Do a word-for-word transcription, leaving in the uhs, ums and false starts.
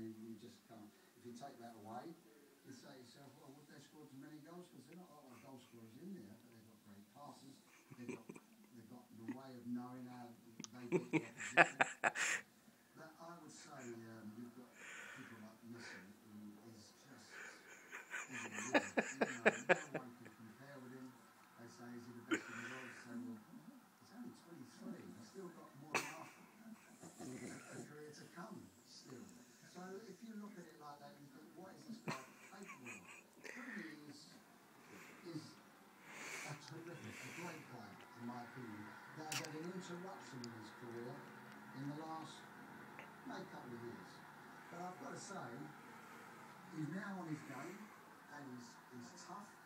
mean, you just can't. If you take that away, you say to yourself, well, would they score as many goals? Because there are not a lot of goal scorers in there, but they've got great passes. They've got, they've got the way of knowing how they beat the opposition. That I would say um, you've got people like Messi, who is just is a wizard. You know, no one can compare with him. They say, is he the best in the world? They say, well, he's only twenty-three. He's still got more than half a career to come still. So if you look at it like that, you think, what is this guy capable of? He is, is a terrific, a great player, in my opinion, that has had an interruption in his career in the last maybe couple of years. But I've got to say, he's now on his game, and he's, he's tough.